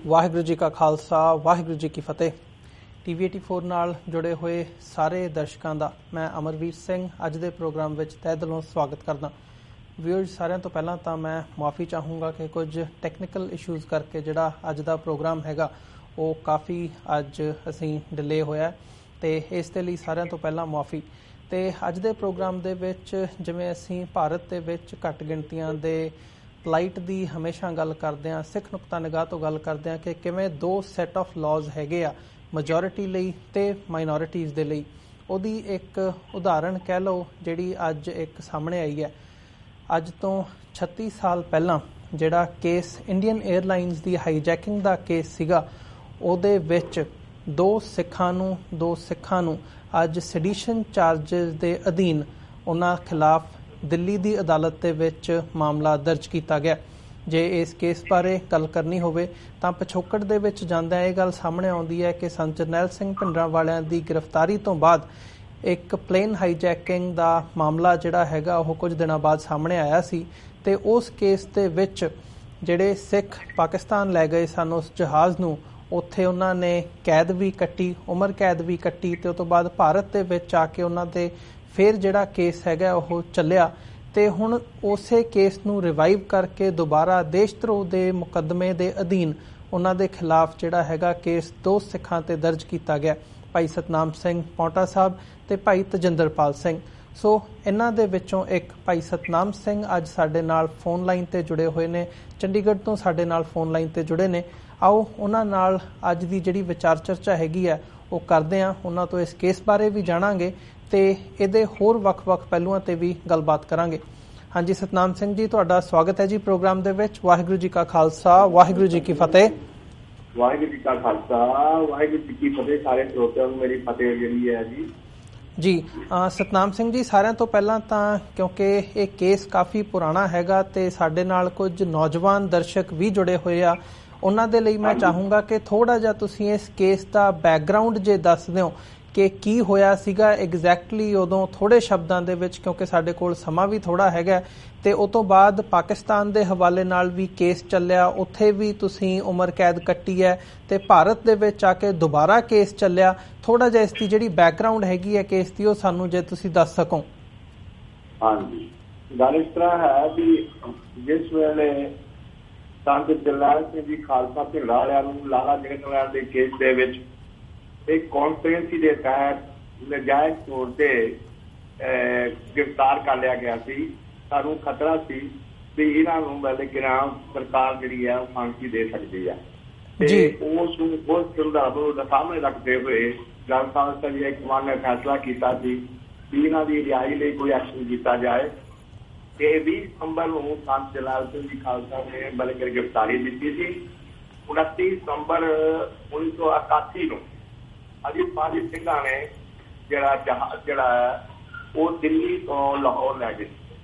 ਵਾਹਿਗੁਰੂ ਜੀ ਕਾ ਖਾਲਸਾ ਵਾਹਿਗੁਰੂ ਜੀ ਕੀ ਫਤਿਹ। TV84 ਨਾਲ ਜੁੜੇ ਹੋਏ ਸਾਰੇ ਦਰਸ਼ਕਾਂ ਦਾ ਮੈਂ ਅਮਰਵੀਰ ਸਿੰਘ ਅੱਜ ਦੇ ਪ੍ਰੋਗਰਾਮ ਵਿੱਚ ਤਹਿ ਦਿਲੋਂ ਸਵਾਗਤ ਕਰਦਾ। ਵਿਊਅਰਸ, ਸਾਰਿਆਂ ਤੋਂ ਪਹਿਲਾਂ ਤਾਂ ਮੈਂ ਮੁਆਫੀ ਚਾਹੂੰਗਾ ਕਿ ਕੁਝ ਟੈਕਨੀਕਲ ਇਸ਼ੂਜ਼ ਕਰਕੇ ਜਿਹੜਾ ਅੱਜ ਦਾ ਪ੍ਰੋਗਰਾਮ ਹੈਗਾ ਉਹ ਕਾਫੀ ਅੱਜ ਅਸੀਂ ਡਿਲੇ ਹੋਇਆ ਤੇ ਇਸ ਦੇ ਲਈ ਸਾਰਿਆਂ ਤੋਂ ਪਹਿਲਾਂ ਮੁਆਫੀ। ਤੇ ਅੱਜ ਦੇ ਪ੍ਰੋਗਰਾਮ ਦੇ ਵਿੱਚ ਜਿਵੇਂ ਅਸੀਂ ਭਾਰਤ ਦੇ ਵਿੱਚ ਘੱਟ ਗਿਣਤੀਆਂ ਦੇ ਪਲਾਈਟ ਦੀ ਹਮੇਸ਼ਾ ਗੱਲ ਕਰਦੇ ਹਾਂ, ਸਿੱਖ ਨੁਕਤਾ ਨਿਗਾਹ ਤੋਂ ਗੱਲ ਕਰਦੇ ਹਾਂ ਕਿ ਕਿਵੇਂ ਦੋ ਸੈੱਟ ਆਫ ਲਾਜ਼ ਹੈਗੇ ਆ ਮੈਜੋਰਿਟੀ ਲਈ ਤੇ ਮਾਈਨੋਰਿਟੀਜ਼ ਦੇ ਲਈ। ਉਹਦੀ ਇੱਕ ਉਦਾਹਰਣ ਕਹਿ ਲਓ ਜਿਹੜੀ ਅੱਜ ਇੱਕ ਸਾਹਮਣੇ ਆਈ ਹੈ। ਅੱਜ ਤੋਂ 36 ਸਾਲ ਪਹਿਲਾਂ ਜਿਹੜਾ ਕੇਸ ਇੰਡੀਅਨ 에ਅਰਲਾਈਨਸ ਦੀ ਹਾਈਜੈਕਿੰਗ ਦਾ ਕੇਸ ਸੀਗਾ, ਉਹਦੇ ਵਿੱਚ ਦੋ ਸਿੱਖਾਂ ਨੂੰ ਅੱਜ ਸੈਡੀਸ਼ਨ ਚਾਰਜਸ ਦੇ ਅਧੀਨ ਉਹਨਾਂ ਖਿਲਾਫ ਦਿੱਲੀ ਦੀ ਅਦਾਲਤ ਦੇ ਵਿੱਚ ਮਾਮਲਾ ਦਰਜ ਕੀਤਾ ਗਿਆ। ਜੇ ਇਸ ਕੇਸ ਬਾਰੇ ਗੱਲ ਕਰਨੀ ਹੋਵੇ ਤਾਂ ਪਿਛੋਕੜ ਦੇ ਵਿੱਚ ਜਾਂਦਿਆਂ ਇਹ ਗੱਲ ਸਾਹਮਣੇ ਆਉਂਦੀ ਹੈ ਕਿ ਸੰਤ ਜਰਨੈਲ ਸਿੰਘ ਭਿੰਡਰਾਂਵਾਲਿਆਂ ਦੀ ਗ੍ਰਿਫਤਾਰੀ ਤੋਂ ਬਾਅਦ ਇੱਕ ਪਲੇਨ ਹਾਈਜੈਕਿੰਗ ਦਾ ਮਾਮਲਾ ਜਿਹੜਾ ਹੈਗਾ ਉਹ ਕੁਝ ਦਿਨਾਂ ਬਾਅਦ ਸਾਹਮਣੇ ਆਇਆ ਸੀ ਤੇ ਉਸ ਕੇਸ ਦੇ ਵਿੱਚ ਜਿਹੜੇ ਸਿੱਖ ਪਾਕਿਸਤਾਨ ਲੈ ਗਏ ਸਨ ਉਸ ਜਹਾਜ਼ ਨੂੰ, ਉੱਥੇ ਉਹਨਾਂ ਨੇ ਕੈਦ ਵੀ ਕੱਟੀ, ਉਮਰ ਕੈਦ ਵੀ ਕੱਟੀ ਤੇ ਉਸ ਤੋਂ ਬਾਅਦ ਭਾਰਤ ਦੇ ਵਿੱਚ ਆ ਕੇ ਉਹਨਾਂ ਦੇ ਫਿਰ ਜਿਹੜਾ ਕੇਸ ਹੈਗਾ ਉਹ ਚੱਲਿਆ ਤੇ ਹੁਣ ਉਸੇ ਕੇਸ ਨੂੰ ਰਿਵਾਈਵ ਕਰਕੇ ਦੁਬਾਰਾ ਦੇਸ਼ ਧਰੋਹ ਦੇ ਮੁਕੱਦਮੇ ਦੇ ਅਧੀਨ ਉਹਨਾਂ ਦੇ ਖਿਲਾਫ ਜਿਹੜਾ ਹੈਗਾ ਕੇਸ ਦੋ ਸਿੱਖਾਂ ਤੇ ਦਰਜ ਕੀਤਾ ਗਿਆ, ਭਾਈ ਸਤਨਾਮ ਸਿੰਘ ਪੌਂਟਾ ਸਾਹਿਬ ਤੇ ਭਾਈ ਤਜਿੰਦਰਪਾਲ ਸਿੰਘ। ਸੋ ਇਹਨਾਂ ਦੇ ਵਿੱਚੋਂ ਇੱਕ ਭਾਈ ਸਤਨਾਮ ਸਿੰਘ ਅੱਜ ਸਾਡੇ ਨਾਲ ਫੋਨ ਲਾਈਨ ਤੇ ਜੁੜੇ ਹੋਏ ਨੇ, ਚੰਡੀਗੜ੍ਹ ਤੋਂ ਸਾਡੇ ਨਾਲ ਫੋਨ ਲਾਈਨ ਤੇ ਜੁੜੇ ਨੇ। ਆਓ ਉਹਨਾਂ ਨਾਲ ਅੱਜ ਦੀ ਜਿਹੜੀ ਵਿਚਾਰ ਚਰਚਾ ਹੈਗੀ ਹੈ ਉਹ ਕਰਦੇ ਹਾਂ, ਉਹਨਾਂ ਤੋਂ ਇਸ ਕੇਸ ਬਾਰੇ ਵੀ ਜਾਣਾਂਗੇ ਤੇ ਇਹਦੇ ਹੋਰ ਵੱਖ-ਵੱਖ ਪਹਿਲੂਆਂ ਤੇ ਵੀ ਗੱਲਬਾਤ ਕਰਾਂਗੇ। ਹਾਂਜੀ ਸਤਨਾਮ ਸਿੰਘ ਜੀ, ਤੁਹਾਡਾ ਸਵਾਗਤ ਹੈ ਜੀ ਪ੍ਰੋਗਰਾਮ ਦੇ ਵਿੱਚ। ਵਾਹਿਗੁਰੂ ਜੀ ਕਾ ਖਾਲਸਾ ਵਾਹਿਗੁਰੂ ਜੀ ਕੀ ਫਤਿਹ। ਵਾਹਿਗੁਰੂ ਜੀ ਕਾ ਖਾਲਸਾ ਵਾਹਿਗੁਰੂ ਜੀ ਕੀ ਫਤਿਹ। ਸਾਰੇ ਸਰੋਤਿਆਂ ਨੂੰ ਮੇਰੀ ਫਤਿਹ ਜਿਹੜੀ ਹੈ ਜੀ। ਸਤਨਾਮ ਸਿੰਘ ਜੀ, ਸਾਰਿਆਂ ਤੋਂ ਪਹਿਲਾਂ ਤਾਂ ਕਿਉਂਕਿ ਇਹ ਕੇਸ ਕਾਫੀ ਪੁਰਾਣਾ ਹੈਗਾ ਤੇ ਸਾਡੇ ਨਾਲ ਕੁਝ ਨੌਜਵਾਨ ਦਰਸ਼ਕ ਵੀ ਜੁੜੇ ਹੋਏ ਆ, ਉਹਨਾਂ ਦੇ ਲਈ ਮੈਂ ਚਾਹੂੰਗਾ ਕਿ ਥੋੜਾ ਜਿਹਾ ਤੁਸੀਂ ਇਸ ਕੇਸ ਦਾ ਬੈਕਗਰਾਉਂਡ ਜੇ ਦੱਸ ਦਿਓ ਕਿ ਕੀ ਹੋਇਆ ਸੀਗਾ ਐਗਜ਼ੈਕਟਲੀ ਉਦੋਂ, ਥੋੜੇ ਸ਼ਬਦਾਂ ਦੇ ਵਿੱਚ, ਕਿਉਂਕਿ ਸਾਡੇ ਕੋਲ ਸਮਾਂ ਵੀ ਥੋੜਾ ਹੈਗਾ ਤੇ ਉਸ ਤੋਂ ਬਾਅਦ ਪਾਕਿਸਤਾਨ ਦੇ ਹਵਾਲੇ ਨਾਲ ਵੀ ਕੇਸ ਚੱਲਿਆ, ਉੱਥੇ ਵੀ ਤੁਸੀਂ ਉਮਰ ਕੈਦ ਕੱਟੀ ਹੈ ਤੇ ਭਾਰਤ ਦੇ ਵਿੱਚ ਆ ਕੇ ਦੁਬਾਰਾ ਕੇਸ ਚੱਲਿਆ। ਥੋੜਾ ਜਿਹਾ ਇਸ ਦੀ ਜਿਹੜੀ ਬੈਕਗਰਾਉਂਡ ਹੈਗੀ ਹੈ ਕੇਸ ਦੀ ਉਹ ਸਾਨੂੰ ਜੇ ਤੁਸੀਂ ਦੱਸ ਸਕੋ। ਹਾਂਜੀ, ਗੱਲ ਇਸ ਤਰ੍ਹਾਂ ਹੈ ਵੀ ਜਿਸ ਵੇਲੇ ਸੰਤ ਜਰਨੈਲ ਸਿੰਘ ਜੀ ਖਾਲਸਾ ਭਿੰਡਰਾਂਵਾਲਿਆਂ ਨੂੰ ਲਾਲਾ ਜਗਤ ਰਾਮ ਦੇ ਕੇਸ ਦੇ ਵਿੱਚ ਇੱਕ ਕੌਨਸਪੀਰੇਸੀ ਦੇ ਤਹਿਤ ਨਜਾਇਜ਼ ਤੌਰ ਤੇ ਗ੍ਰਿਫਤਾਰ ਕਰ ਲਿਆ ਗਿਆ ਸੀ, ਸਾਨੂੰ ਖਤਰਾ ਸੀ ਵੀ ਇਹਨਾਂ ਨੂੰ ਬਲਕਿਰਾਮ ਸਰਕਾਰ ਜਿਹੜੀ ਹੈ ਉਹ ਫਾਂਸੀ ਦੇ ਸਕਦੀ ਹੈ ਤੇ ਉਸ ਸੰਦਰਭ ਨੂੰ ਸਾਹਮਣੇ ਰੱਖਦੇ ਹੋਏ ਜਨ ਸੰਸਦ ਦੀ ਇੱਕ ਨੇ ਫੈਸਲਾ ਕੀਤਾ ਸੀ ਵੀ ਇਹਨਾਂ ਦੀ ਰਿਹਾਈ ਲਈ ਕੋਈ ਐਕਸ਼ਨ ਕੀਤਾ ਜਾਏ ਤੇ 20 ਸਤੰਬਰ ਨੂੰ ਸੰਤ ਜਰਨੈਲ ਸਿੰਘ ਜੀ ਖਾਲਸਾ ਨੇ ਬਲਕਿ ਗ੍ਰਿਫਤਾਰੀ ਦਿੱਤੀ ਸੀ। 29 ਸਤੰਬਰ 1988 ਨੂੰ ਅਜੀਤਪਾਲ ਸਿੰਘਾਂ ਨੇ ਜਿਹੜਾ ਉਹ ਦਿੱਲੀ ਤੋਂ ਲਾਹੌਰ ਲੈ ਗਏ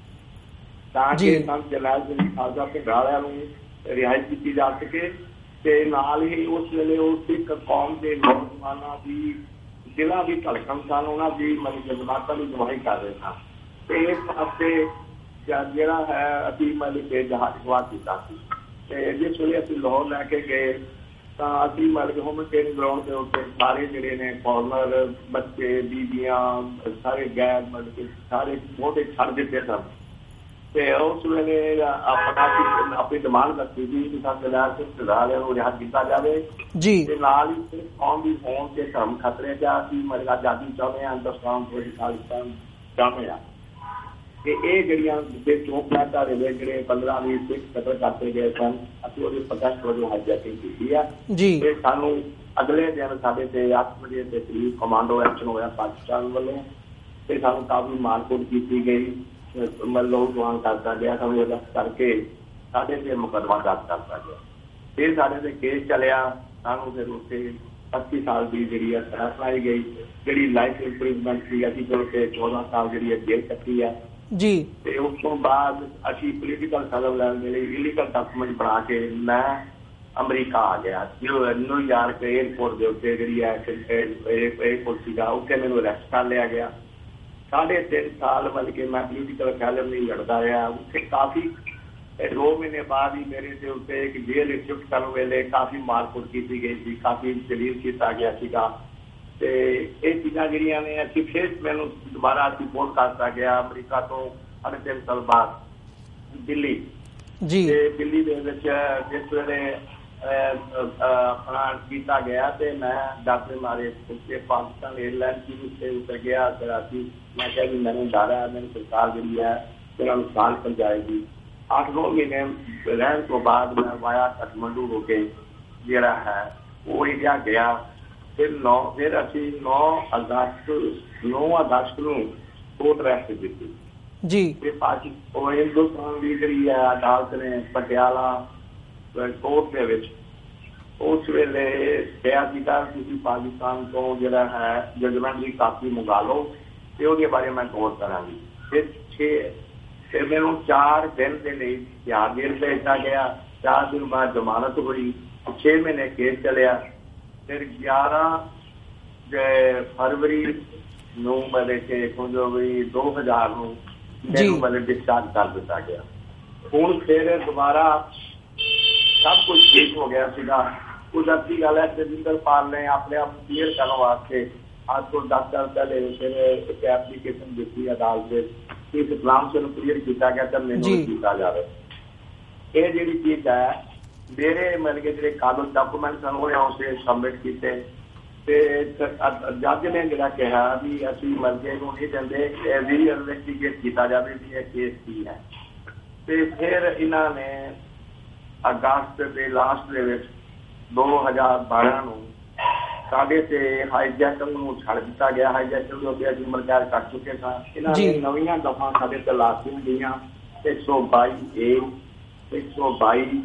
ਤਾਂ ਕਿ ਸੰਤ ਜਰਨੈਲ ਸਿੰਘ ਜੀ ਖਾਲਸਾ ਭਿੰਡਰਾਂਵਾਲਿਆਂ ਨੂੰ ਰਿਹਾਈ ਕੀਤੀ ਜਾ ਸਕੇ ਤੇ ਨਾਲ ਹੀ ਉਸ ਵੇਲੇ ਉਹ ਸਿੱਖ ਕੌਮ ਦੇ ਨੌਜਵਾਨਾਂ ਦੀ ਜ਼ਿਲ੍ਹਾ ਵੀ ਧੜਕਣ ਸਨ, ਉਹਨਾਂ ਦੀ ਜਜ਼ਬਾਤਾਂ ਦੀ ਗਵਾਹੀ ਕਰ ਰਹੇ ਸਨ ਤੇ ਇਸ ਪਾਸੇ ਜਿਹੜਾ ਹੈ ਅਸੀਂ ਕੇ ਜਹਾਜ਼ ਅਗਵਾ ਕੀਤਾ ਸੀ ਤੇ ਜਿਸ ਵੇਲੇ ਅਸੀਂ ਲਾਹੌਰ ਲੈ ਕੇ ਗਏ ਤਾਂ ਅਸੀਂ ਹੋਮਸਟੇਇੰਗ ਗਰਾਊਂਡ ਦੇ ਉੱਤੇ ਸਾਰੇ ਜਿਹੜੇ ਨੇ ਫੋਰਨਰ ਬੱਚੇ ਬੀਬੀਆਂ ਸਾਰੇ ਗੈਰ ਸਾਰੇ ਬਹੁਤੇ ਛੱਡ ਦਿੱਤੇ ਸਨ ਤੇ ਉਸ ਵੇਲੇ ਆਪਣੀ ਡਿਮਾਂਡ ਰੱਖੀ ਸੀ ਕਿ ਸੰਤ ਜਰਨੈਲ ਸਿੰਘ ਭਿੰਡਰਾਂਵਾਲਿਆਂ ਨੂੰ ਰਿਹਾ ਕੀਤਾ ਜਾਵੇ ਤੇ ਨਾਲ ਹੀ ਸਿਰਫ ਕੌਮ ਦੀ ਹੋਣ ਤੇ ਧਰਮ ਖਤਰੇ ਚ ਅਸੀਂ ਆਜ਼ਾਦੀ ਚਾਹੁੰਦੇ ਹਾਂ, ਹਿੰਦੁਸਤਾਨ ਖਾਲਿਸਤਾਨ ਚਾਹੁੰਦੇ ਹਾਂ ਕਿ ਇਹ ਜਿਹੜੀਆਂ ਚੌਂਕਾਂ ਧਾਰੇ ਦੇ ਜਿਹੜੇ 15-20 ਸਿੱਖ ਕਤਲ ਕਰਤੇ ਗਏ ਸਨ, ਅਸੀਂ ਉਹਦੇ ਪ੍ਰੋਟੈਸਟ ਵਜੋਂ ਹਾਈਜੈਕਿੰਗ ਕੀਤੀ ਆ ਤੇ ਸਾਨੂੰ ਅਗਲੇ ਦਿਨ ਸਾਡੇ ਤੇ 8 ਵਜੇ ਦੇ ਕਰੀਬ ਕਮਾਂਡੋ ਐਕਸ਼ਨ ਹੋਇਆ ਪਾਕਿਸਤਾਨ ਵੱਲੋਂ ਤੇ ਸਾਨੂੰ ਕਾਫੀ ਮਾਰਕੁੱਟ ਕੀਤੀ ਗਈ, ਲੋਕ ਕਰਦਾ ਗਿਆ, ਸਾਨੂੰ ਅਰੈਸਟ ਕਰਕੇ ਸਾਡੇ ਤੇ ਮੁਕੱਦਮਾ ਦਰਜ ਕਰਤਾ ਗਿਆ। ਫਿਰ ਸਾਡੇ ਤੇ ਕੇਸ ਚੱਲਿਆ, ਸਾਨੂੰ ਫਿਰ ਉੱਥੇ 25 ਸਾਲ ਦੀ ਜਿਹੜੀ ਹੈ ਸਜ਼ਾ ਸੁਣਾਈ ਗਈ, ਜਿਹੜੀ ਲਾਈਫ ਇੰਪ੍ਰਿਜ਼ਮੈਂਟ ਸੀ ਅਸੀਂ ਫਿਰ ਉੱਥੇ 14 ਸਾਲ ਜਿਹੜੀ ਹੈ ਜੇਲ੍ਹ ਕੱਟੀ ਆ ਜੀ। ਤੇ ਉਸ ਤੋਂ ਬਾਅਦ ਅਸੀਂ ਪੋਲੀਟੀਕਲ ਅਸਾਈਲਮ ਲੈਣ ਦੇ ਲਈ ਇਲੀਗਲ ਡਾਕੂਮੈਂਟ ਬਣਾ ਕੇ ਮੈਂ ਅਮਰੀਕਾ ਆ ਗਿਆ। ਨਿਊਯਾਰਕ ਏਅਰਪੋਰਟ ਦੇ ਉੱਤੇ ਜਿਹੜੀ ਹੈ ਏਅਰਪੋਰਟ ਸੀਗਾ, ਉੱਥੇ ਮੈਨੂੰ ਅਰੈਸਟ ਕਰ ਲਿਆ ਗਿਆ। 3.5 ਸਾਲ ਬਲਕਿ ਮੈਂ ਪੋਲੀਟੀਕਲ ਅਸਾਈਲਮ ਨਹੀਂ ਲੜਦਾ ਰਿਹਾ। ਉੱਥੇ ਕਾਫੀ 2 ਮਹੀਨੇ ਬਾਅਦ ਹੀ ਮੇਰੇ ਦੇ ਉੱਤੇ ਇੱਕ ਜੇਲ੍ਹ ਸ਼ਿਫਟ ਕਰਨ ਵੇਲੇ ਕਾਫੀ ਮਾਰਕੁੱਟ ਕੀਤੀ ਗਈ ਸੀ, ਕਾਫੀ ਜਲੀਲ ਕੀਤਾ ਗਿਆ ਸੀਗਾ। ਤੇ ਇਹ ਚੀਜ਼ਾਂ ਜਿਹੜੀਆਂ ਨੇ ਅਸੀਂ ਫਿਰ ਮੈਨੂੰ ਦੁਬਾਰਾ ਅਸੀਂ ਰਿਪੋਰਟ ਕਰ ਦਿੱਤਾ ਗਿਆ ਅਮਰੀਕਾ ਤੋਂ 3.5 ਸਾਲ ਬਾਅਦ ਦਿੱਲੀ ਜੀ। ਤੇ ਦਿੱਲੀ ਦੇ ਵਿੱਚ ਜਿਸ ਵੇਲੇ ਆਪਣਾ ਕੀਤਾ ਗਿਆ ਤੇ ਮੈਂ ਡਾਕਟਰ ਮਾਰੇ ਉੱਤੇ ਪਾਕਿਸਤਾਨ 에ਅਰਲਾਈਨ ਦੀ ਉੱਤੇ ਉਤਰ ਗਿਆ ਕਰਾਚੀ। ਮੈਂ ਕਿਹਾ ਵੀ ਮੈਨੂੰ ਡਰ ਹੈ, ਮੈਨੂੰ ਸਰਕਾਰ ਜਿਹੜੀ ਹੈ ਮੇਰਾ ਨੁਕਸਾਨ ਪਹੁੰਚਾਏਗੀ। 8-9 ਮਹੀਨੇ ਰਹਿਣ ਤੋਂ ਬਾਅਦ ਮੈਂ ਵਾਇਆ ਕਾਠਮੰਡੂ ਹੋ ਕੇ ਜਿਹੜਾ ਹੈ ਉਹ ਇੰਡੀਆ ਗਿਆ। ਫਿਰ ਅਸੀਂ 9 ਅਗਸਤ ਨੂੰ ਕੋਰਟ ਅਰੈਸਟ ਦਿੱਤੀ ਜੀ। ਤੇ ਉਹ ਹਿੰਦੁਸਤਾਨ ਦੀ ਜਿਹੜੀ ਹੈ ਅਦਾਲਤ ਨੇ ਪਟਿਆਲਾ ਕੋਰਟ ਦੇ ਵਿੱਚ ਉਸ ਵੇਲੇ ਕਿਹਾ ਸੀਗਾ ਤੁਸੀਂ ਪਾਕਿਸਤਾਨ ਤੋਂ ਜਿਹੜਾ ਹੈ ਜਜਮੈਂਟ ਦੀ ਕਾਪੀ ਮੰਗਾ ਲਓ ਤੇ ਉਹਦੇ ਬਾਰੇ ਮੈਂ ਗੌਰ ਕਰਾਂਗੀ। ਫਿਰ ਮੈਨੂੰ 4 ਦਿਨ ਦੇ ਲਈ ਤਿਹਾੜ ਜੇਲ੍ਹ ਭੇਜਿਆ ਗਿਆ। 4 ਦਿਨ ਬਾਅਦ ਜ਼ਮਾਨਤ ਹੋਈ। 6 ਮਹੀਨੇ ਕੇਸ ਚੱਲਿਆ। ਫਿਰ 11 ਫਰਵਰੀ ਨੂੰ ਮਤਲਬ ਕਿ ਸਮਝੋ ਵੀ 2000 ਨੂੰ ਮੈਨੂੰ ਮਤਲਬ ਡਿਸਚਾਰਜ ਕਰ ਦਿੱਤਾ ਗਿਆ। ਹੁਣ ਫਿਰ ਦੁਬਾਰਾ ਸਭ ਕੁਝ ਠੀਕ ਹੋ ਗਿਆ ਸੀਗਾ। ਕੁਦਰਤੀ ਗੱਲ ਹੈ ਤੇਜਿੰਦਰਪਾਲ ਨੇ ਆਪਣੇ ਆਪ ਕਲੀਅਰ ਕਰਨ ਵਾਸਤੇ ਅੱਜ ਤੋਂ 10 ਸਾਲ ਪਹਿਲੇ ਫਿਰ ਇੱਕ ਐਪਲੀਕੇਸ਼ਨ ਦਿੱਤੀ ਅਦਾਲਤ ਦੇ ਇਸ ਇਸਲਾਮ ਨੂੰ ਕਲੀਅਰ ਕੀਤਾ ਗਿਆ ਤਾਂ ਮੈਨੂੰ ਕੀਤਾ ਜਾਵੇ। ਇਹ ਜਿਹੜੀ ਚੀਜ਼ ਹੈ ਮੇਰੇ ਮਤਲਬ ਕਿ ਜਿਹੜੇ ਕਾਗਜ਼ ਡਾਕੂਮੈਂਟਸ ਹਨ ਉਹਨੇ ਉਸੇ ਸਬਮਿਟ ਕੀਤੇ ਤੇ ਜੱਜ ਨੇ ਜਿਹੜਾ ਕਿਹਾ ਵੀ ਅਸੀਂ ਮਰਜ਼ੀ ਨੂੰ ਨਹੀਂ ਦਿੰਦੇ ਵੀ ਇਨਵੈਸਟੀਗੇਟ ਕੀਤਾ ਜਾਵੇ ਵੀ ਇਹ ਕੇਸ ਕੀ ਹੈ। ਤੇ ਫਿਰ ਇਹਨਾਂ ਨੇ ਅਗਸਤ ਦੇ ਲਾਸਟ ਦੇ ਵਿੱਚ 2012 ਨੂੰ ਸਾਡੇ ਤੇ ਹਾਈਜੈਕਰ ਨੂੰ ਛੱਡ ਦਿੱਤਾ ਗਿਆ। ਹਾਈਜੈਕਰ ਦੇ ਉੱਤੇ ਅਸੀਂ ਮੁਲਕਾਤ ਕਰ ਚੁੱਕੇ ਸਾਂ। ਇਹਨਾਂ ਨੇ ਨਵੀਆਂ ਦਫਾ ਸਾਡੇ ਤੇ ਲਾਸੀਆਂ ਗਈਆਂ 122A 122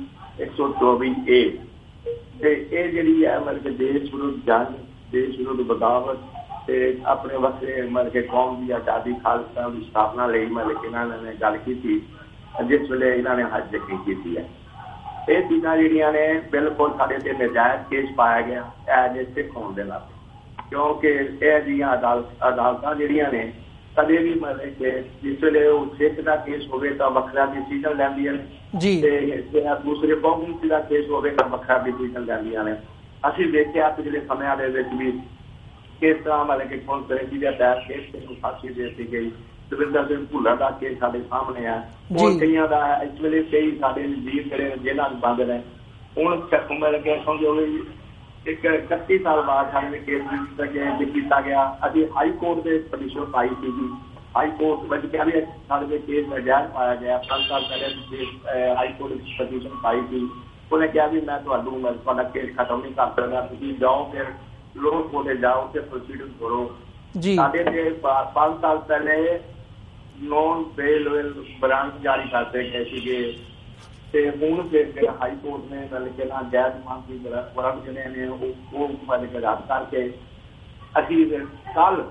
124A ਤੇ ਇਹ ਜਿਹੜੀ ਹੈ ਮਤਲਬ ਕਿ ਦੇਸ਼ ਵਿਰੁੱਧ ਜੰਗ, ਦੇਸ਼ ਵਿਰੁੱਧ ਬਗਾਵਤ ਤੇ ਆਪਣੇ ਵੱਖਰੇ ਮਤਲਬ ਕਿ ਕੌਮ ਦੀ ਆਜ਼ਾਦੀ ਖਾਲਸਾ ਦੀ ਸਥਾਪਨਾ ਲਈ ਮਤਲਬ ਕਿ ਇਹਨਾਂ ਨੇ ਗੱਲ ਕੀਤੀ ਜਿਸ ਵੇਲੇ ਇਹਨਾਂ ਨੇ ਹਾਈਜੈਕਿੰਗ ਕੀਤੀ ਹੈ। ਇਹ ਚੀਜ਼ਾਂ ਜਿਹੜੀਆਂ ਨੇ ਬਿਲਕੁਲ ਸਾਡੇ ਤੇ ਨਜਾਇਜ਼ ਕੇਸ ਪਾਇਆ ਗਿਆ ਐਜ ਏ ਸਿੱਖ ਹੋਣ ਦੇ ਨਾਲ, ਕਿਉਂਕਿ ਇਹ ਜਿਹੀਆਂ ਅਦਾਲਤਾਂ ਜਿਹੜੀਆਂ ਨੇ ਕਦੇ ਵੀ ਮਤਲਬ ਕਿ ਜਿਸ ਵੇਲੇ ਉਹ ਸਿੱਖ ਦਾ ਕੇਸ ਹੋਵੇ ਤਾਂ ਵੱਖਰਾ ਡਿਸੀਜ਼ਨ ਲੈਂਦੀਆਂ ਨੇ ਤੇ ਦੂਸਰੇ ਕੌਮ ਦਾ ਕੇਸ ਹੋਵੇ ਤਾਂ ਵੱਖਰਾ ਡਿਸੀਜ਼ਨ ਲੈਂਦੀਆਂ ਨੇ। ਅਸੀਂ ਦੇਖਿਆ ਪਿਛਲੇ ਸਮਿਆਂ ਦੇ ਵਿੱਚ ਵੀ ਕਿਸ ਤਰ੍ਹਾਂ ਮਤਲਬ ਕਿ ਕੌਂਸਲੈਂਸੀ ਦੇ ਤਹਿਤ ਕੇਸ ਨੂੰ ਫਾਂਸੀ ਦੇ ਦਿੱਤੀ ਗਈ। ਦਵਿੰਦਰ ਸਿੰਘ ਭੁੱਲਰ ਦਾ ਕੇਸ ਸਾਡੇ ਸਾਹਮਣੇ ਆ। ਹੁਣ ਕਈਆਂ ਦਾ ਇਸ ਵੇਲੇ ਕਈ ਸਾਡੇ ਵੀਰ ਜਿਹੜੇ ਜੇਲ੍ਹਾਂ 'ਚ ਬੰਦ ਨੇ। ਹੁਣ ਮਤਲਬ ਕਿ ਸਮਝੋ ਵੀ ਇੱਕ 31 ਸਾਲ ਬਾਅਦ ਸਾਡੇ ਕੇਸ ਕੀਤਾ ਗਿਆ। ਅਸੀਂ ਹਾਈ ਕੋਰਟ ਦੇ ਪਟੀਸ਼ਨ ਪਾਈ ਸੀਗੀ। ਹਾਈ ਕੋਰਟ ਵਿੱਚ ਕਿਹਾ ਵੀ ਸਾਡੇ ਕੇਸ ਨਜਾਇਜ਼ ਪਾਇਆ ਗਿਆ। 5 ਸਾਲ ਪਹਿਲੇ ਹਾਈ ਕੋਰਟ ਵਿੱਚ ਪਟੀਸ਼ਨ ਪਾਈ ਸੀ। ਉਹਨੇ ਕਿਹਾ ਵੀ ਮੈਂ ਤੁਹਾਨੂੰ ਤੁਹਾਡਾ ਕੇਸ ਖਤਮ ਨਹੀਂ ਕਰ ਸਕਦਾ, ਤੁਸੀਂ ਜਾਓ ਫਿਰ ਲੋਅਰ ਕੋਰਟ ਜਾਓ ਤੇ ਪ੍ਰੋਸੀਡਿੰਗ ਕਰੋ। ਸਾਡੇ ਤੇ 5 ਸਾਲ ਪਹਿਲੇ ਨੋਨ ਬੇਲ ਬਰਾਂਚ ਜਾਰੀ ਕਰਦੇ ਗਏ ਸੀਗੇ ਤੇ ਹੁਣ ਫਿਰ ਹਾਈ ਕੋਰਟ ਨੇ ਮਤਲਬ ਕਿ ਨਾ ਗੈਰ ਜ਼ਮਾਨਤੀ ਵਾਰੰਟ ਜਿਹੜੇ ਨੇ ਉਹ ਮਤਲਬ ਕਿ ਰੱਦ ਕਰਕੇ ਅਸੀਂ ਕੱਲ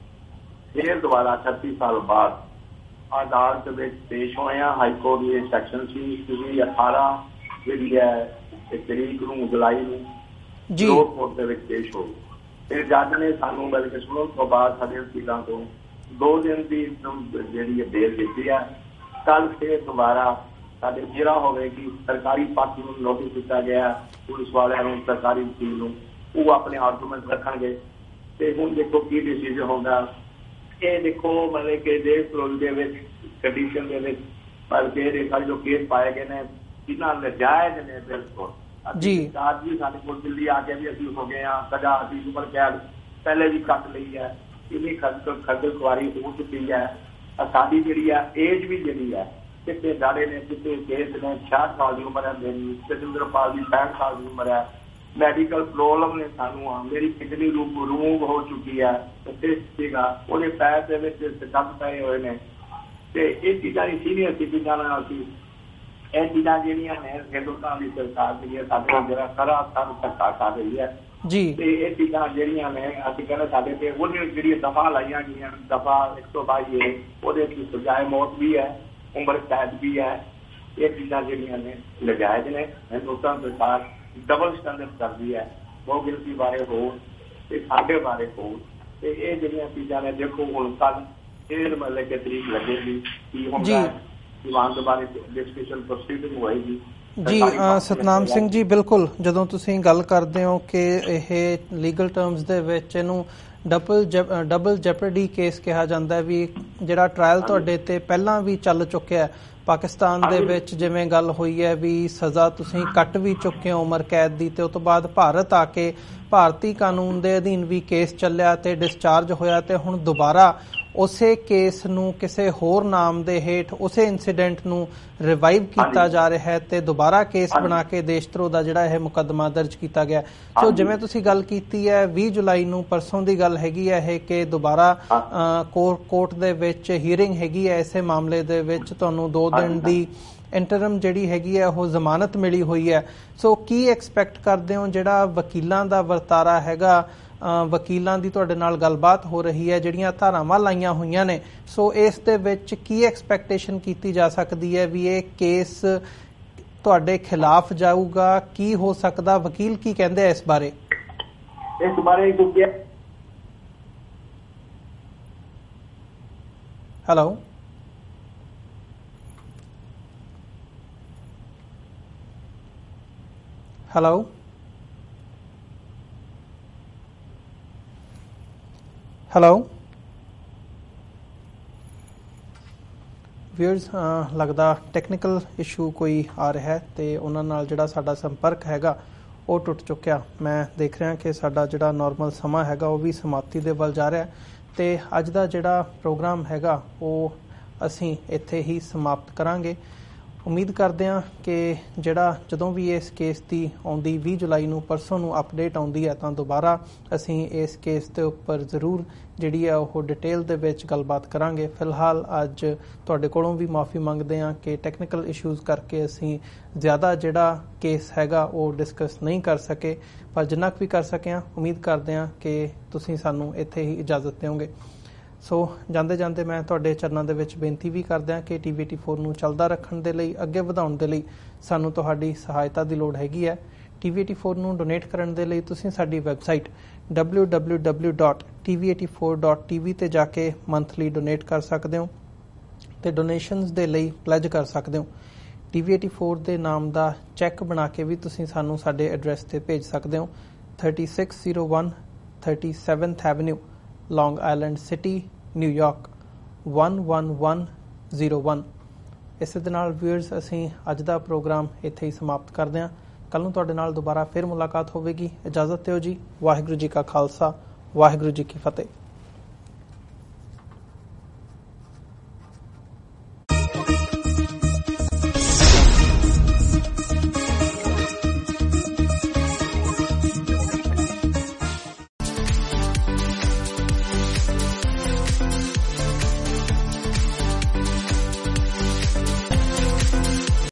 ਫਿਰ ਦੁਬਾਰਾ 36 ਸਾਲ ਬਾਅਦ ਅਦਾਲਤ ਵਿੱਚ ਪੇਸ਼ ਹੋਏ ਹਾਂ। ਹਾਈ ਕੋਰਟ ਦੀ ਸੈਕਸ਼ਨ ਸੀ 18 ਜਿਹੜੀ ਹੈ ਤਰੀਕ ਨੂੰ ਜੁਲਾਈ ਨੂੰ ਲੋਅਰ ਕੋਰਟ ਦੇ ਵਿੱਚ ਪੇਸ਼ ਹੋ। ਫਿਰ ਜੱਜ ਨੇ ਸਾਨੂੰ ਮਤਲਬ ਕਿ ਸੁਣਨ ਤੋਂ ਬਾਅਦ ਸਾਡੇ ਵਕੀਲਾਂ ਤੋਂ 2 ਦਿਨ ਦੀ ਜਿਹੜੀ ਬੇਲ ਦਿੱਤੀ ਹੈ। ਕੱਲ ਫਿਰ ਦੁਬਾਰਾ ਸਾਡੇ ਜਿਹੜਾ ਹੋਵੇਗੀ ਸਰਕਾਰੀ ਪੱਖ ਨੂੰ ਨੋਟਿਸ ਦਿੱਤਾ ਗਿਆ ਪੁਲਿਸ ਵਾਲਿਆਂ ਨੂੰ, ਸਰਕਾਰੀ ਵਕੀਲ ਨੂੰ, ਉਹ ਆਪਣੇ ਆਰਗੂਮੈਂਟ ਰੱਖਣਗੇ ਤੇ ਹੁਣ ਦੇਖੋ ਕੀ ਡਿਸੀਜ਼ਨ ਹੁੰਦਾ। ਇਹ ਦੇਖੋ ਮਤਲਬ ਕਿ ਦੇਸ਼ ਵਿਰੋਧ ਦੇ ਵਿੱਚ ਕੰਡੀਸ਼ਨ ਦੇ ਵਿੱਚ ਪਰ ਜਿਹੜੇ ਸਾਡੇ ਜੋ ਕੇਸ ਪਾਏ ਗਏ ਨੇ ਇਹਨਾਂ ਨਜਾਇਜ਼ ਨੇ ਬਿਲਕੁਲ। ਅੱਜ ਵੀ ਸਾਡੇ ਕੋਲ ਦਿੱਲੀ ਆ ਕੇ ਵੀ ਅਸੀਂ ਹੋ ਗਏ ਹਾਂ ਸਜ਼ਾ, ਅਸੀਂ ਉਮਰ ਕੈਦ ਪਹਿਲੇ ਵੀ ਕੱਟ ਲਈ ਹੈ। ਇੰਨੀ ਖੱਜਲ ਖੁਆਰੀ ਹੋ ਚੁੱਕੀ ਹੈ। ਸਾਡੀ ਜਿਹੜੀ ਹੈ ਏਜ ਵੀ ਜਿਹੜੀ ਹੈ ਕਿਤੇ ਦਾੜੇ ਨੇ ਕਿਤੇ ਕੇਸ ਨੇ 66 ਸਾਲ ਦੀ ਉਮਰ ਹੈ। ਮੇਰੀ ਤੇਜਿੰਦਰਪਾਲ ਦੀ 65 ਸਾਲ ਦੀ ਉਮਰ ਹੈ। ਮੈਡੀਕਲ ਪ੍ਰੋਬਲਮ ਨੇ ਸਾਨੂੰ ਮੇਰੀ ਕਿਡਨੀ ਰਿਮੂਵ ਹੋ ਚੁੱਕੀ ਹੈ ਤੇ ਸੀਗਾ ਉਹਦੇ ਪੈਰ ਦੇ ਵਿੱਚ ਸੱਟ ਪਏ ਹੋਏ ਨੇ ਤੇ ਇਹ ਚੀਜ਼ਾਂ ਦੀ ਸੀਨੀਅਰ ਸਿਟੀਜ਼ਨ ਨਾਲ ਅਸੀਂ ਇਹ ਚੀਜ਼ਾਂ ਜਿਹੜੀਆਂ ਨੇ ਹਿੰਦੁਸਤਾਨ ਦੀ ਸਰਕਾਰ ਜਿਹੜੀ ਹੈ ਸਾਡੇ ਨਾਲ ਜਿਹੜਾ ਸਾਰਾ ਸਾਨੂੰ ਧੱਕਾ ਕਰ ਰਹੀ ਹੈ ਤੇ ਇਹ ਚੀਜ਼ਾਂ ਜਿਹੜੀਆਂ ਨੇ ਅਸੀਂ ਕਹਿੰਦੇ ਸਾਡੇ ਤੇ ਉਹਦੀਆਂ ਜਿਹੜੀਆਂ ਦਫਾ ਲਾਈਆਂ ਗਈਆਂ ਦਫਾ 122 ਉਹਦੇ ਵਿੱਚ ਸਜ਼ਾਏ ਮੌਤ ਵੀ ਹੈ, ਉਮਰ ਕੈਦ ਵੀ ਹੈ। ਇਹ ਚੀਜ਼ਾਂ ਜਿਹੜੀਆਂ ਨੇ ਨਜਾਇਜ਼ ਨੇ। ਹਿੰਦੁਸਤਾਨ ਸਰਕਾਰ ਡਬਲ ਸਟੈਂਡਰਡ ਕਰਦੀ ਹੈ ਬਹੁਤ ਗਿਣਤੀ ਬਾਰੇ ਹੋਰ ਤੇ ਸਾਡੇ ਬਾਰੇ ਹੋਰ ਤੇ ਇਹ ਜਿਹੜੀਆਂ ਚੀਜ਼ਾਂ ਨੇ ਦੇਖੋ ਹੁਣ ਕੱਲ ਫਿਰ ਮਤਲਬ ਕਿ ਤਰੀਕ ਲੱਗੇਗੀ ਕੀ ਹੁੰਦਾ ਦੀਵਾਨ ਦੇ ਬਾਰੇ ਡਿਸਕਸ਼ਨ ਪ੍ਰੋਸੀਡਿੰਗ ਹੋਏਗੀ ਜੀ। ਸਤਨਾਮ ਸਿੰਘ ਜੀ, ਬਿਲਕੁਲ ਜਦੋਂ ਤੁਸੀਂ ਗੱਲ ਕਰਦੇ ਹੋ ਕਿ ਇਹ ਲੀਗਲ ਟਰਮਸ ਦੇ ਵਿੱਚ ਇਹਨੂੰ ਡਬਲ ਜੈਪਰਡੀ ਕੇਸ ਕਿਹਾ ਜਾਂਦਾ ਹੈ, ਵੀ ਜਿਹੜਾ ਟ੍ਰਾਇਲ ਤੁਹਾਡੇ ਤੇ ਪਹਿਲਾਂ ਵੀ ਚੱਲ ਚੁੱਕਿਆ ਪਾਕਿਸਤਾਨ ਦੇ ਵਿੱਚ, ਜਿਵੇਂ ਗੱਲ ਹੋਈ ਹੈ ਵੀ ਸਜ਼ਾ ਤੁਸੀਂ ਕੱਟ ਵੀ ਚੁੱਕੇ ਹੋ ਉਮਰ ਕੈਦ ਦੀ, ਤੇ ਉਸ ਤੋਂ ਬਾਅਦ ਭਾਰਤ ਆ ਕੇ ਭਾਰਤੀ ਕਾਨੂੰਨ ਦੇ ਅਧੀਨ ਵੀ ਕੇਸ ਚੱਲਿਆ ਤੇ ਡਿਸਚਾਰਜ ਹੋਇਆ, ਤੇ ਹੁਣ ਦੁਬਾਰਾ ਉਸੇ ਕੇਸ ਨੂੰ ਕਿਸੇ ਹੋਰ ਨਾਮ ਦੇ ਹੇਠ ਉਸੇ ਇਨਸੀਡੈਂਟ ਨੂੰ ਰਿਵਾਈਵ ਕੀਤਾ ਜਾ ਰਿਹਾ ਹੈ ਤੇ ਦੁਬਾਰਾ ਕੇਸ ਬਣਾ ਕੇ ਦੇਸ਼ ਧਰੋਹ ਦਾ ਜਿਹੜਾ ਇਹ ਮੁਕੱਦਮਾ ਦਰਜ ਕੀਤਾ ਗਿਆ। ਸੋ ਜਿਵੇਂ ਤੁਸੀਂ ਗੱਲ ਕੀਤੀ ਹੈ 20 ਜੁਲਾਈ ਨੂੰ, ਪਰਸੋਂ ਦੀ ਗੱਲ ਹੈਗੀ ਹੈ ਇਹ, ਕਿ ਦੁਬਾਰਾ ਕੋਰਟ ਦੇ ਵਿੱਚ ਹੀਅਰਿੰਗ ਹੈਗੀ ਹੈ ਇਸੇ ਮਾਮਲੇ ਦੇ ਵਿੱਚ। ਤੁਹਾਨੂੰ 2 ਦਿਨ ਦੀ ਇੰਟਰਮ ਜਿਹੜੀ ਹੈਗੀ ਹੈ ਉਹ ਜ਼ਮਾਨਤ ਮਿਲੀ ਹੋਈ ਹੈ। ਸੋ ਕੀ ਐਕਸਪੈਕਟ ਕਰਦੇ ਹੋ, ਜਿਹੜਾ ਵਕੀਲਾਂ ਦਾ ਵਰਤਾਰਾ ਹੈਗਾ, ਵਕੀਲਾਂ ਦੀ ਤੁਹਾਡੇ ਨਾਲ ਗੱਲਬਾਤ ਹੋ ਰਹੀ ਹੈ, ਜਿਹੜੀਆਂ ਧਾਰਾਵਾਂ ਲਾਈਆਂ ਹੋਈਆਂ ਨੇ, ਸੋ ਇਸ ਦੇ ਵਿੱਚ ਕੀ ਐਕਸਪੈਕਟੇਸ਼ਨ ਕੀਤੀ ਜਾ ਸਕਦੀ ਹੈ ਵੀ ਇਹ ਕੇਸ ਤੁਹਾਡੇ ਖਿਲਾਫ ਜਾਊਗਾ? ਕੀ ਹੋ ਸਕਦਾ, ਵਕੀਲ ਕੀ ਕਹਿੰਦੇ ਆ ਇਸ ਬਾਰੇ? ਹੈਲੋ ਹੈਲੋ ਹੈਲੋ ਵੀਅਰਸ, ਲੱਗਦਾ ਟੈਕਨੀਕਲ ਇਸ਼ੂ ਕੋਈ ਆ ਰਿਹਾ ਹੈ ਤੇ ਉਹਨਾਂ ਨਾਲ ਜਿਹੜਾ ਸਾਡਾ ਸੰਪਰਕ ਹੈਗਾ ਉਹ ਟੁੱਟ ਚੁੱਕਿਆ। ਮੈਂ ਦੇਖ ਰਿਹਾ ਕਿ ਸਾਡਾ ਜਿਹੜਾ ਨਾਰਮਲ ਸਮਾਂ ਹੈਗਾ ਉਹ ਵੀ ਸਮਾਪਤੀ ਦੇ ਵੱਲ ਜਾ ਰਿਹਾ ਤੇ ਅੱਜ ਦਾ ਜਿਹੜਾ ਪ੍ਰੋਗਰਾਮ ਹੈਗਾ ਉਹ ਅਸੀਂ ਇੱਥੇ ਹੀ ਸਮਾਪਤ ਕਰਾਂਗੇ। ਉਮੀਦ ਕਰਦੇ ਹਾਂ ਕਿ ਜਦੋਂ ਵੀ ਇਸ ਕੇਸ ਦੀ ਆਉਂਦੀ 20 ਜੁਲਾਈ ਨੂੰ, ਪਰਸੋਂ ਨੂੰ ਅਪਡੇਟ ਆਉਂਦੀ ਹੈ, ਤਾਂ ਦੁਬਾਰਾ ਅਸੀਂ ਇਸ ਕੇਸ ਦੇ ਉੱਪਰ ਜ਼ਰੂਰ ਜਿਹੜੀ ਹੈ ਉਹ ਡਿਟੇਲ ਦੇ ਵਿੱਚ ਗੱਲਬਾਤ ਕਰਾਂਗੇ। ਫਿਲਹਾਲ ਅੱਜ ਤੁਹਾਡੇ ਕੋਲੋਂ ਵੀ ਮਾਫੀ ਮੰਗਦੇ ਹਾਂ ਕਿ ਟੈਕਨੀਕਲ ਇਸ਼ੂਜ਼ ਕਰਕੇ ਅਸੀਂ ਜ਼ਿਆਦਾ ਜਿਹੜਾ ਕੇਸ ਹੈਗਾ ਉਹ ਡਿਸਕਸ ਨਹੀਂ ਕਰ ਸਕੇ, ਪਰ ਜਿੰਨਾ ਕੁ ਵੀ ਕਰ ਸਕੇ ਹਾਂ ਉਮੀਦ ਕਰਦੇ ਹਾਂ ਕਿ ਤੁਸੀਂ ਸਾਨੂੰ ਇੱਥੇ ਹੀ ਇਜਾਜ਼ਤ ਦਿਓਗੇ। ਸੋ ਜਾਂਦੇ ਜਾਂਦੇ ਮੈਂ ਤੁਹਾਡੇ ਚਰਨਾਂ ਦੇ ਵਿੱਚ ਬੇਨਤੀ ਵੀ ਕਰਦਾ ਕਿ TVT4 ਨੂੰ ਚੱਲਦਾ ਰੱਖਣ ਦੇ ਲਈ, ਅੱਗੇ ਵਧਾਉਣ ਦੇ ਲਈ ਸਾਨੂੰ ਤੁਹਾਡੀ ਸਹਾਇਤਾ ਦੀ ਲੋੜ ਹੈਗੀ ਹੈ। TVT4 ਨੂੰ ਡੋਨੇਟ ਕਰਨ ਦੇ ਲਈ ਤੁਸੀਂ ਸਾਡੀ ਵੈਬਸਾਈਟ www.tv84.tv ਤੇ ਜਾ ਕੇ ਮੰਥਲੀ ਡੋਨੇਟ ਕਰ ਸਕਦੇ ਹੋ ਤੇ ਡੋਨੇਸ਼ਨਸ ਦੇ ਲਈ ਪਲੈਜ ਕਰ ਸਕਦੇ ਹੋ। TV84 ਦੇ ਨਾਮ ਦਾ ਚੈੱਕ ਬਣਾ ਕੇ ਵੀ ਤੁਸੀਂ ਸਾਨੂੰ ਸਾਡੇ ਐਡਰੈਸ ਤੇ ਭੇਜ ਸਕਦੇ ਹੋ। 3601 37th Avenue, Long Island City, New York 11101। ਇਸੇ ਦੇ ਨਾਲ ਵਿਊਅਰਸ ਅਸੀਂ ਅੱਜ ਦਾ ਪ੍ਰੋਗਰਾਮ ਇੱਥੇ ਹੀ ਸਮਾਪਤ ਕਰਦੇ ਹਾਂ। ਕੱਲ੍ਹ ਨੂੰ ਤੁਹਾਡੇ ਨਾਲ ਦੁਬਾਰਾ ਫਿਰ ਮੁਲਾਕਾਤ ਹੋਵੇਗੀ। ਇਜਾਜ਼ਤ ਦਿਓ ਜੀ। ਵਾਹਿਗੁਰੂ ਜੀ ਕਾ ਖਾਲਸਾ, ਵਾਹਿਗੁਰੂ ਜੀ ਕੀ ਫਤਿਹ।